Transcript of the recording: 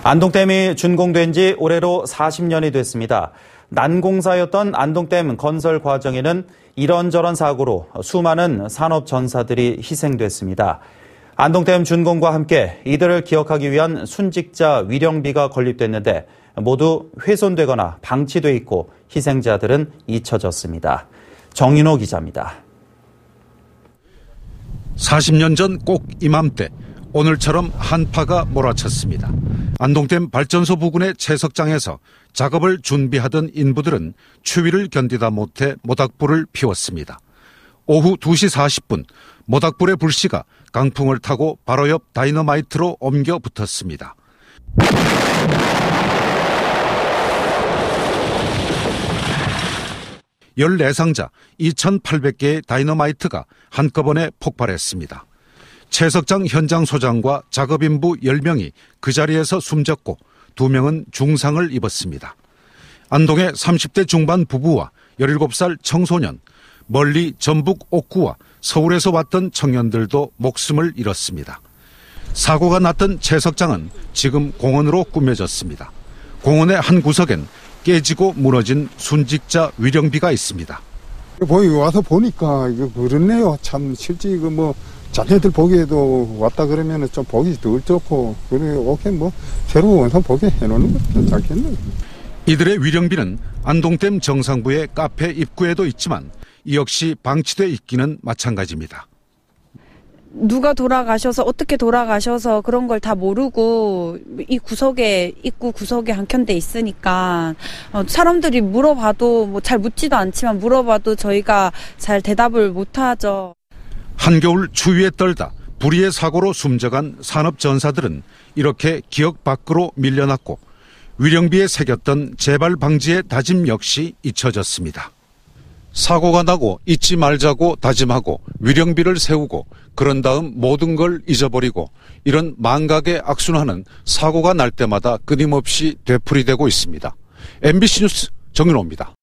안동댐이 준공된 지 올해로 40년이 됐습니다. 난공사였던 안동댐 건설 과정에는 이런저런 사고로 수많은 산업 전사들이 희생됐습니다. 안동댐 준공과 함께 이들을 기억하기 위한 순직자 위령비가 건립됐는데 모두 훼손되거나 방치돼 있고 희생자들은 잊혀졌습니다. 정인호 기자입니다. 40년 전 꼭 이맘때 오늘처럼 한파가 몰아쳤습니다. 안동댐 발전소 부근의 채석장에서 작업을 준비하던 인부들은 추위를 견디다 못해 모닥불을 피웠습니다. 오후 2시 40분 모닥불의 불씨가 강풍을 타고 바로 옆 다이너마이트로 옮겨 붙었습니다. (14상자) 2,800개의 다이너마이트가 한꺼번에 폭발했습니다. 채석장 현장 소장과 작업인부 10명이 그 자리에서 숨졌고 2명은 중상을 입었습니다. 안동의 30대 중반 부부와 17살 청소년, 멀리 전북 옥구와 서울에서 왔던 청년들도 목숨을 잃었습니다. 사고가 났던 채석장은 지금 공원으로 꾸며졌습니다. 공원의 한 구석엔 깨지고 무너진 순직자 위령비가 있습니다. 와서 보니까 이거 그렇네요. 참 실제 이거 자네들 보기에도 왔다 그러면 좀 보기 덜 좋고, 그래, 오케이, 새로 원상 보게 해놓는 것도 좋겠네. 이들의 위령비는 안동댐 정상부의 카페 입구에도 있지만 이 역시 방치돼 있기는 마찬가지입니다. 누가 돌아가셔서 어떻게 돌아가셔서 그런 걸 다 모르고 이 구석에 입구 구석에 한켠돼 있으니까 사람들이 물어봐도 잘 묻지도 않지만 물어봐도 저희가 잘 대답을 못하죠. 한겨울 추위에 떨다 불의의 사고로 숨져간 산업 전사들은 이렇게 기억 밖으로 밀려났고 위령비에 새겼던 재발 방지의 다짐 역시 잊혀졌습니다. 사고가 나고 잊지 말자고 다짐하고 위령비를 세우고 그런 다음 모든 걸 잊어버리고 이런 망각의 악순환은 사고가 날 때마다 끊임없이 되풀이되고 있습니다. MBC 뉴스 정윤호입니다.